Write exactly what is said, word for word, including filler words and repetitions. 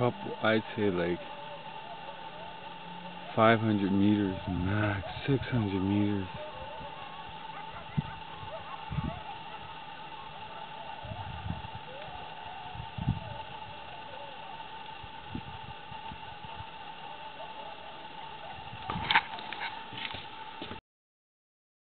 couple, I'd say like five hundred meters max, six hundred meters.